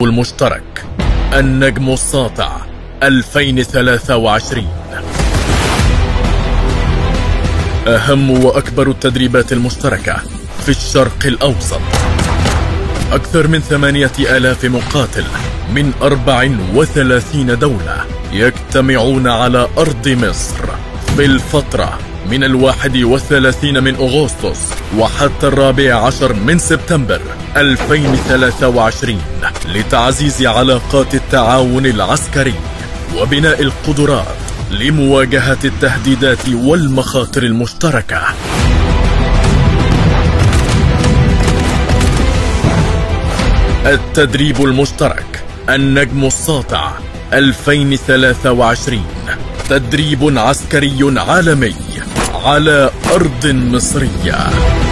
المشترك النجم الساطع 2023. أهم وأكبر التدريبات المشتركة في الشرق الأوسط. أكثر من 8000 مقاتل من 34 دولة يجتمعون على أرض مصر في الفترة من 31 من أغسطس وحتى 14 من سبتمبر 2023 لتعزيز علاقات التعاون العسكري وبناء القدرات لمواجهة التهديدات والمخاطر المشتركة. التدريب المشترك النجم الساطع 2023 تدريب عسكري عالمي على أرض مصرية.